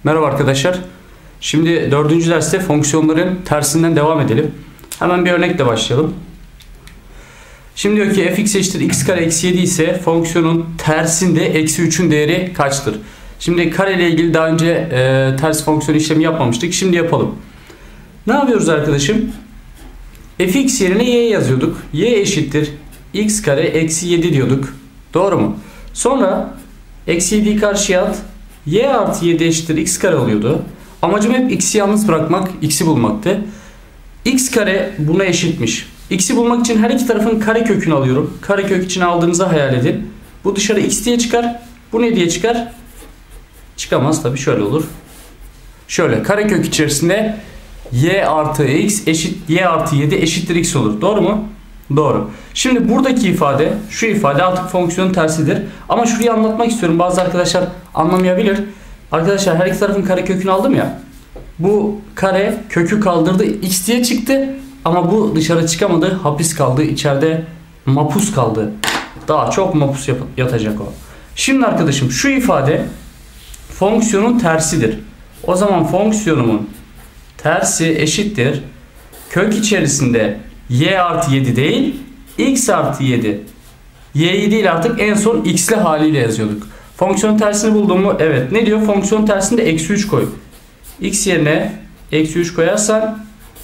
Merhaba arkadaşlar. Şimdi 4. derste fonksiyonların tersinden devam edelim. Hemen bir örnekle başlayalım. Şimdi diyor ki fx eşittir x kare eksi 7 ise fonksiyonun tersinde eksi 3'ün değeri kaçtır? Şimdi kare ile ilgili daha önce ters fonksiyon işlemi yapmamıştık. Şimdi yapalım. Ne yapıyoruz arkadaşım? Fx yerine y yazıyorduk. Y eşittir x kare eksi 7 diyorduk. Doğru mu? Sonra eksi 7'yi karşıya at. Y artı 7 eşittir x kare oluyordu. Amacım hep x'i yalnız bırakmak, x'i bulmaktı. X kare buna eşitmiş. X'i bulmak için her iki tarafın kare kökünü alıyorum. Kare kök için aldığınızı hayal edin. Bu dışarı x diye çıkar. Bu ne diye çıkar? Çıkamaz tabii, şöyle olur. Şöyle kare kök içerisinde y artı x eşit y artı 7 eşittir x olur. Doğru mu? Doğru. Şimdi buradaki ifade, şu ifade artık fonksiyonun tersidir. Ama şurayı anlatmak istiyorum. Bazı arkadaşlar anlamayabilir. Arkadaşlar her iki tarafın kare kökünü aldım ya. Bu kare kökü kaldırdı, x diye çıktı. Ama bu dışarı çıkamadı, hapis kaldı, içeride mapus kaldı. Daha çok mapus yatacak o. Şimdi arkadaşım şu ifade fonksiyonun tersidir. O zaman fonksiyonumun tersi eşittir. Kök içerisinde y artı 7 değil, x artı 7. Y'yi değil, artık en son x'li haliyle yazıyorduk. Fonksiyonun tersini buldum mu? Evet. Ne diyor? Fonksiyonun tersinde eksi 3 koy. X yerine eksi 3 koyarsan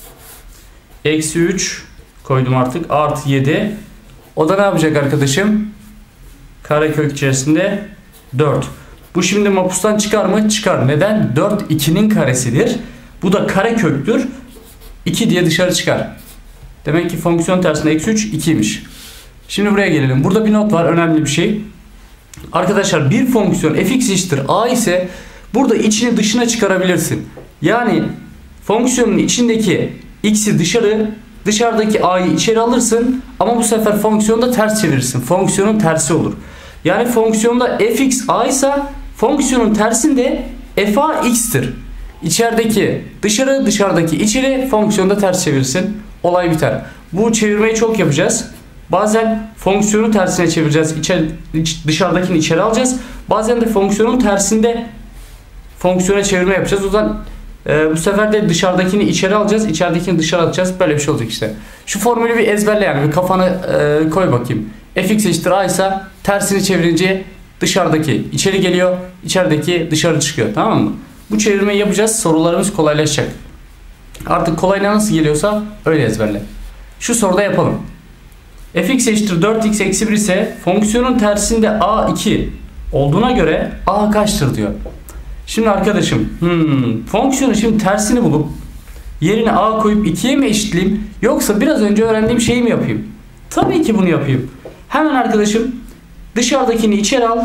eksi 3 koydum artık. Artı 7. O da ne yapacak arkadaşım? Karekök içerisinde 4. Bu şimdi mapustan çıkar mı? Çıkar. Neden? 4 2'nin karesidir. Bu da kareköktür. 2 diye dışarı çıkar. Demek ki fonksiyon tersinde eksi 3 2'ymiş. Şimdi buraya gelelim. Burada bir not var. Önemli bir şey. Arkadaşlar bir fonksiyon fx eşittir a ise burada içini dışına çıkarabilirsin. Yani fonksiyonun içindeki x'i dışarıdaki a'yı içeri alırsın ama bu sefer fonksiyonu da ters çevirirsin. Fonksiyonun tersi olur. Yani fonksiyonda fx a ise fonksiyonun tersinde fa x'tir. İçerideki dışarı, dışarıdaki içeri, fonksiyonu da ters çevirirsin. Olay biter. Bu çevirmeyi çok yapacağız. Bazen fonksiyonu tersine çevireceğiz. Dışarıdakini içeri alacağız. Bazen de fonksiyonun tersinde fonksiyona çevirme yapacağız. O zaman bu sefer de dışarıdakini içeri alacağız. İçeridekini dışarı atacağız. Böyle bir şey olacak işte. Şu formülü bir ezberle, yani bir kafana koy bakayım. Fx eşittir a ise tersini çevirince dışarıdaki içeri geliyor. İçerideki dışarı çıkıyor. Tamam mı? Bu çevirmeyi yapacağız. Sorularımız kolaylaşacak. Artık kolayına nasıl geliyorsa öyle ezberle. Şu soruda yapalım. Fx eşittir 4x eksi 1 ise fonksiyonun tersinde a2 olduğuna göre a kaçtır diyor. Şimdi arkadaşım fonksiyonu şimdi tersini bulup yerine a koyup 2'ye mi eşitleyeyim, yoksa biraz önce öğrendiğim şeyi mi yapayım? Tabii ki bunu yapayım. Hemen arkadaşım dışarıdakini içeri al.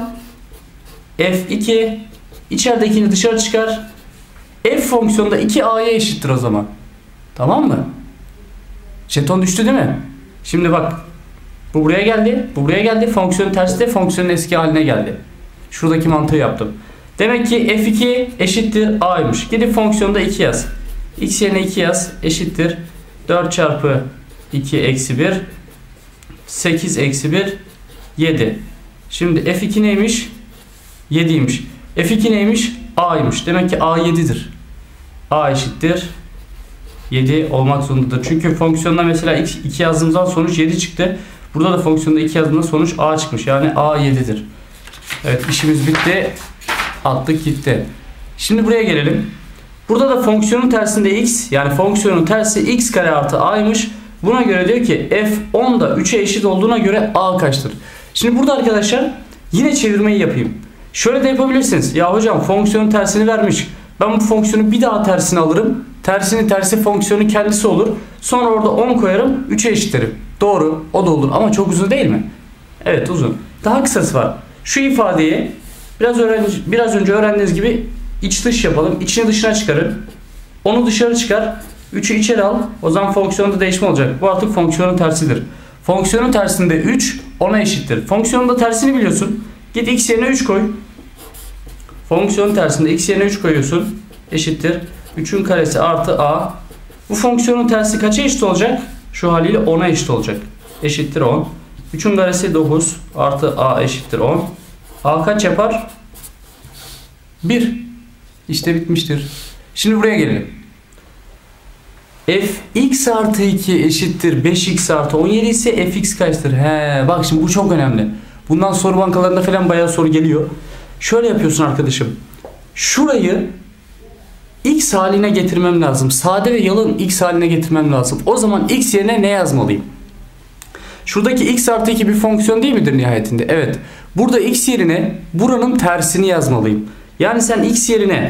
F2, içeridekini dışarı çıkar. F fonksiyonda 2a'ya eşittir o zaman. Tamam mı? Jeton düştü değil mi? Şimdi bak. Bu buraya geldi. Bu buraya geldi. Fonksiyonun tersi de fonksiyonun eski haline geldi. Şuradaki mantığı yaptım. Demek ki f2 eşittir a'ymış. Gidip fonksiyonda 2 yaz. X yerine 2 yaz. Eşittir 4 çarpı 2 eksi 1. 8 eksi 1. 7. Şimdi f2 neymiş? 7'ymiş. F2 neymiş? A'ymış. Demek ki A 7'dir. A eşittir 7 olmak zorundadır. Çünkü fonksiyonda mesela 2 yazdığımızdan sonuç 7 çıktı. Burada da fonksiyonda 2 yazdığımızda sonuç A çıkmış. Yani A 7'dir. Evet, işimiz bitti. Attık gitti. Şimdi buraya gelelim. Burada da fonksiyonun tersinde x, yani fonksiyonun tersi x kare artı a'ymış. Buna göre diyor ki f10 da 3'e eşit olduğuna göre a kaçtır? Şimdi burada arkadaşlar yine çevirmeyi yapayım. Şöyle de yapabilirsiniz. Ya hocam fonksiyonun tersini vermiş. Ben bu fonksiyonu bir daha tersini alırım. Tersinin tersi fonksiyonun kendisi olur. Sonra orada 10 koyarım. 3'e eşitlerim. Doğru. O da olur. Ama çok uzun değil mi? Evet, uzun. Daha kısası var. Şu ifadeyi biraz önce öğrendiğiniz gibi iç dış yapalım. İçini dışına çıkarın. Onu dışarı çıkar. 3'ü içeri al. O zaman fonksiyonda değişme olacak. Bu artık fonksiyonun tersidir. Fonksiyonun tersinde 3 10'a eşittir. Fonksiyonun da tersini biliyorsun. Git x yerine 3 koy. Fonksiyonun tersinde x yerine 3 koyuyorsun. Eşittir 3'ün karesi artı a. Bu fonksiyonun tersi kaça eşit olacak? Şu haliyle 10'a eşit olacak. Eşittir 10. 3'ün karesi 9 artı a eşittir 10. A kaç yapar? 1. İşte bitmiştir. Şimdi buraya gelelim. Fx artı 2 eşittir 5x artı 17 ise fx kaçtır? Bak şimdi bu çok önemli. Bundan soru bankalarında falan bayağı soru geliyor. Şöyle yapıyorsun arkadaşım. Şurayı x haline getirmem lazım. Sade ve yalın x haline getirmem lazım. O zaman x yerine ne yazmalıyım? Şuradaki x artı 2 bir fonksiyon değil midir nihayetinde? Evet. Burada x yerine buranın tersini yazmalıyım. Yani sen x yerine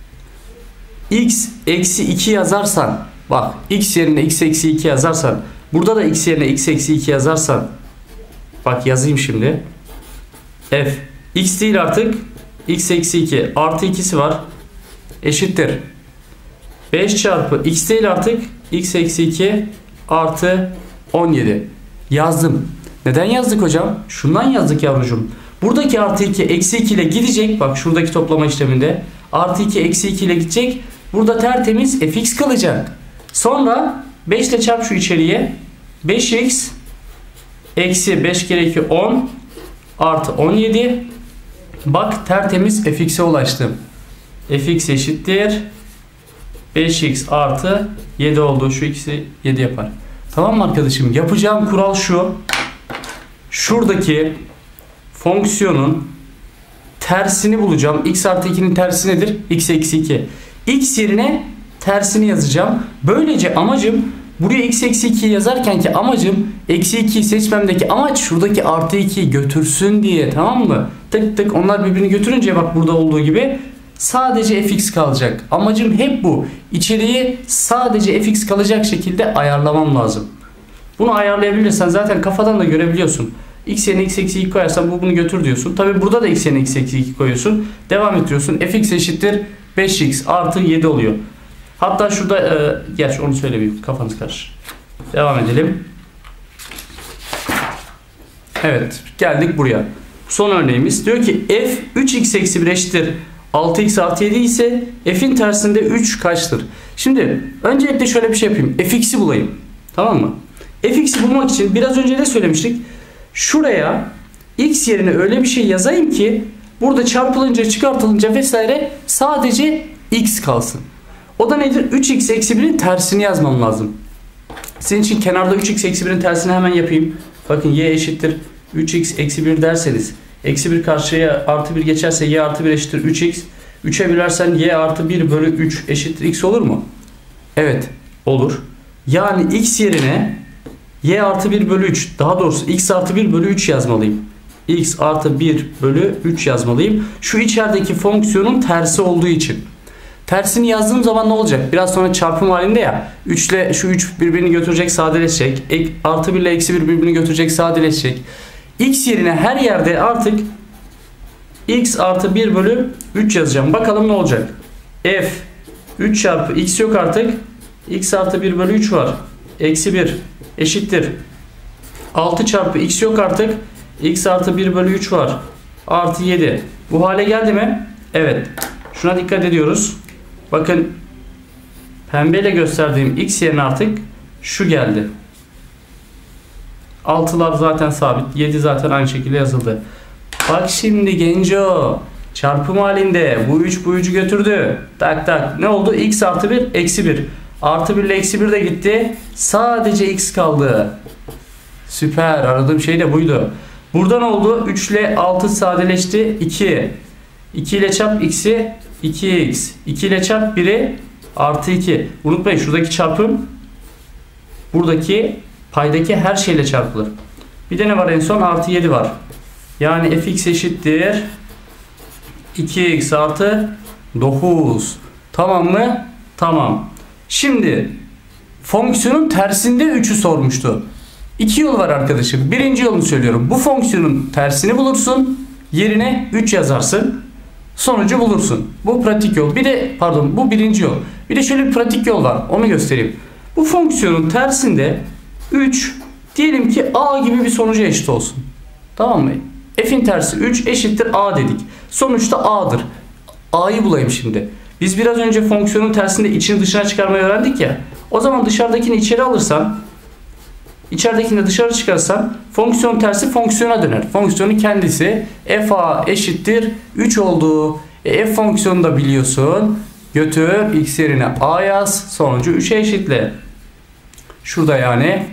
x eksi 2 yazarsan, bak x yerine x eksi 2 yazarsan, burada da x yerine x eksi 2 yazarsan, bak yazayım şimdi. F x değil artık, x eksi 2 artı 2'si var, eşittir 5 çarpı x değil artık, x eksi 2 artı 17 yazdım. Neden yazdık hocam? Şundan yazdık yavrucuğum. Buradaki artı 2 eksi 2 ile gidecek. Bak şuradaki toplama işleminde artı 2 eksi 2 ile gidecek. Burada tertemiz fx kalacak. Sonra 5 ile çarp şu içeriye. 5x eksi 5 kere 2 10 artı 17. Bak tertemiz fx'e ulaştım. Fx eşittir 5x artı 7 oldu. Şu ikisi 7 yapar. Tamam mı arkadaşım? Yapacağım kural şu. Şuradaki fonksiyonun tersini bulacağım. X artı 2'nin tersi nedir? X eksi 2. X yerine tersini yazacağım. Böylece amacım, buraya x eksi 2'yi yazarken ki amacım eksi 2'yi seçmemdeki amaç şuradaki artı 2'yi götürsün diye, tamam mı? Tık tık onlar birbirini götürünce bak burada olduğu gibi sadece fx kalacak. Amacım hep bu. İçeriği sadece fx kalacak şekilde ayarlamam lazım. Bunu ayarlayabilirsen zaten kafadan da görebiliyorsun. X yerine x eksi 2 koyarsan bu bunu götür diyorsun. Tabi burada da x yerine x eksi 2 koyuyorsun. Devam ettiriyorsun. Fx eşittir 5x artı 7 oluyor. Hatta şurada gerçi onu söylemeyeyim. Kafanız karışır. Devam edelim. Evet. Geldik buraya. Son örneğimiz. Diyor ki f 3x eksi 1 eşittir 6x artı 7 ise f'in tersinde 3 kaçtır? Şimdi öncelikle şöyle bir şey yapayım. fx'i bulayım. Tamam mı? fx'i bulmak için biraz önce de söylemiştik. Şuraya x yerine öyle bir şey yazayım ki burada çarpılınca çıkartılınca vesaire sadece x kalsın. O da nedir? 3x eksi 1'in tersini yazmam lazım. Senin için kenarda 3x eksi 1'in tersini hemen yapayım. Bakın y eşittir 3x eksi 1 derseniz, eksi 1 karşıya artı 1 geçerse y artı 1 eşittir 3x. 3'e bölersen y artı 1 bölü 3 eşittir x olur mu? Evet olur. Yani x yerine y artı 1 bölü 3, daha doğrusu x artı 1 bölü 3 yazmalıyım. X artı 1 bölü 3 yazmalıyım. Şu içerideki fonksiyonun tersi olduğu için. Tersini yazdığım zaman ne olacak? Biraz sonra çarpım halinde ya. 3 ile şu 3 birbirini götürecek, sadeleşecek. Artı 1 ile eksi 1 birbirini götürecek, sadeleşecek. X yerine her yerde artık x artı 1 bölü 3 yazacağım. Bakalım ne olacak? F 3 çarpı x yok artık. X artı 1 bölü 3 var. Eksi 1 eşittir 6 çarpı x yok artık. X artı 1 bölü 3 var. Artı 7. Bu hale geldi mi? Evet. Şuna dikkat ediyoruz. Bakın pembeyle gösterdiğim x yerine artık şu geldi. 6'lar zaten sabit. 7 zaten aynı şekilde yazıldı. Bak şimdi genco. Çarpım halinde bu 3 bu 3'ü götürdü. Tak tak. Ne oldu? X artı 1 eksi 1. Artı 1 ile eksi 1 de gitti. Sadece x kaldı. Süper. Aradığım şey de buydu. Burada ne oldu? 3 ile 6 sadeleşti. 2. 2 ile çarp x'i 2x. 2 ile çarp 1'i artı 2. Unutmayın şuradaki çarpım buradaki paydaki her şeyle çarpılır. Bir de ne var en son? Artı 7 var. Yani fx eşittir 2x artı 9. Tamam mı? Tamam. Şimdi fonksiyonun tersinde 3'ü sormuştu. İki yol var arkadaşım. Birinci yolunu söylüyorum. Bu fonksiyonun tersini bulursun. Yerine 3 yazarsın. Sonucu bulursun. Bu pratik yol. Bir de pardon bu birinci yol. Bir de şöyle bir pratik yol var. Onu göstereyim. Bu fonksiyonun tersinde 3 diyelim ki a gibi bir sonuca eşit olsun. Tamam mı? F'in tersi 3 eşittir a dedik. Sonuçta a'dır. A'yı bulayım şimdi. Biz biraz önce fonksiyonun tersinde içini dışına çıkarmayı öğrendik ya. O zaman dışarıdakini içeri alırsan, içeridekini de dışarı çıkarsan fonksiyon tersi fonksiyona döner. Fonksiyonun kendisi f a eşittir 3 oldu. F fonksiyonu da biliyorsun. Götür x yerine a yaz. Sonucu 3'e eşitle. Şurada yani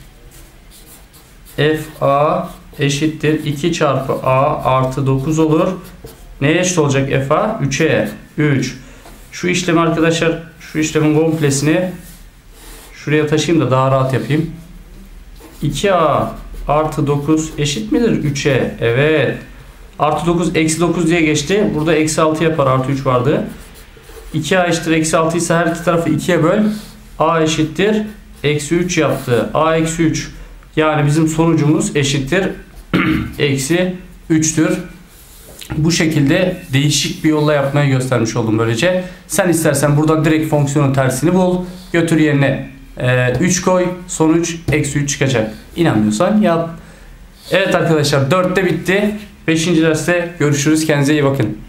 f a eşittir 2 çarpı a artı 9 olur. Neye eşit olacak f a? 3'e. 3. Şu işlemi arkadaşlar, şu işlemin komplesini şuraya taşıyayım da daha rahat yapayım. 2a artı 9 eşit midir 3'e? Evet. Artı 9 eksi 9 diye geçti. Burada eksi 6 yapar, artı 3 vardı. 2a eşittir eksi 6 ise her iki tarafı 2'ye böl. A eşittir eksi 3 yaptı. A eksi 3. Yani bizim sonucumuz eşittir eksi 3'tür. Bu şekilde değişik bir yolla yapmayı göstermiş oldum böylece. Sen istersen buradan direkt fonksiyonun tersini bul. Götür yerine 3 koy. Sonuç eksi 3 çıkacak. İnanmıyorsan yap. Evet arkadaşlar, 4'te bitti. 5. derste görüşürüz. Kendinize iyi bakın.